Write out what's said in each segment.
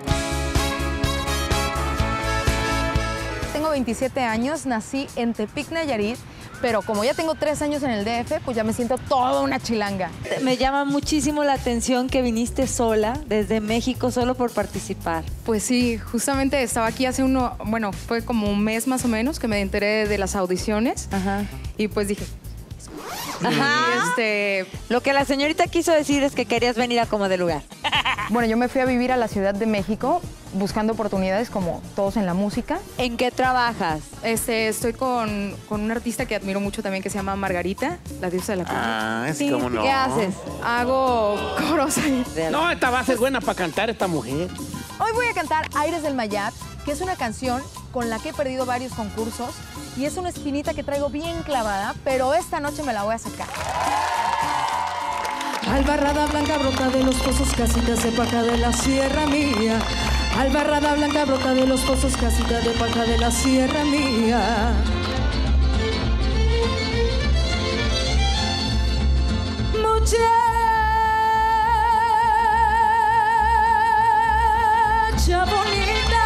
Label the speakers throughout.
Speaker 1: Tengo 27 años, nací en Tepic, Nayarit, pero como ya tengo 3 años en el DF, pues ya me siento toda una chilanga.
Speaker 2: Me llama muchísimo la atención que viniste sola desde México solo por participar.
Speaker 1: Pues sí, justamente estaba aquí hace fue como un mes más o menos que me enteré de las audiciones.
Speaker 2: Ajá.
Speaker 1: Y pues dije...
Speaker 2: Ajá. Lo que la señorita quiso decir es que querías venir a Como de Lugar.
Speaker 1: Bueno, yo me fui a vivir a la Ciudad de México buscando oportunidades como todos en la música.
Speaker 2: ¿En qué trabajas?
Speaker 1: Estoy con un artista que admiro mucho también que se llama Margarita, la diosa de la cumbia.
Speaker 3: Ah, es
Speaker 1: Sí.
Speaker 3: como no.
Speaker 2: ¿Qué haces?
Speaker 1: Hago coros ahí.
Speaker 3: No, esta va a ser buena para cantar esta mujer.
Speaker 1: Hoy voy a cantar Aires del Mayab, que es una canción con la que he perdido varios concursos y es una espinita que traigo bien clavada, pero esta noche me la voy a sacar.
Speaker 4: Albarrada blanca brota de los pozos, casitas de paja de la sierra mía. Albarrada blanca brota de los pozos, casitas de paja de la sierra mía. Muchacha bonita,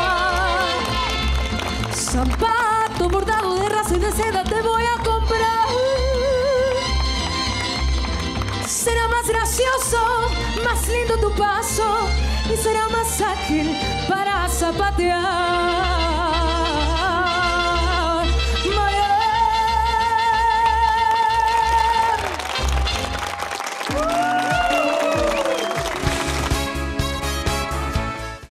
Speaker 4: zapato bordado de raso y de seda te voy a comprar. Será más gracioso, más lindo tu paso y será más ágil para zapatear.